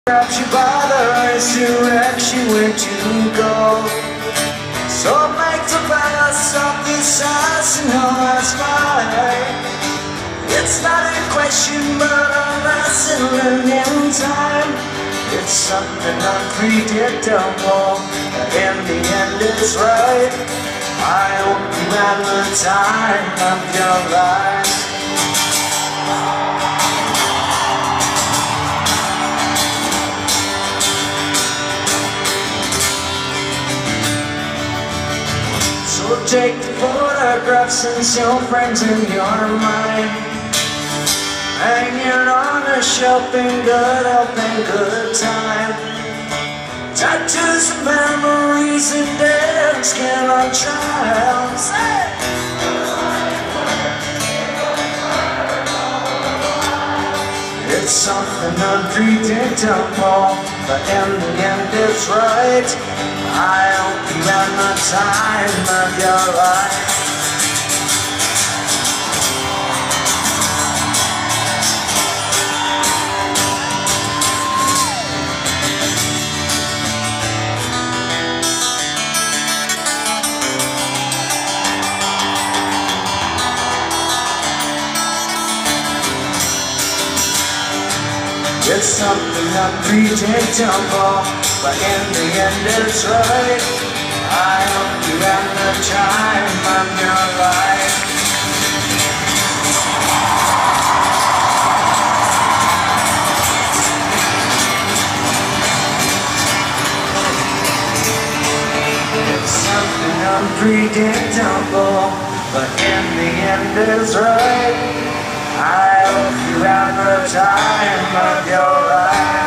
Grabs you by the wrist, direction where to go. So make the best of this house and all that's fine. It's not a question but a lesson learned in time. It's something unpredictable, but in the end it's right. I hope you had the time of your life. So take the photographs and show friends in your mind. Hang it on a shelf in good health and good time. Tattoos and memories and dead skin on trial. It's something unpredictable, but in the end it's right. I hope you had the time of your life. It's something unpredictable, but in the end it's right. I hope you had the time of your life. It's something unpredictable, but in the end it's right. I hope you have the time of your life.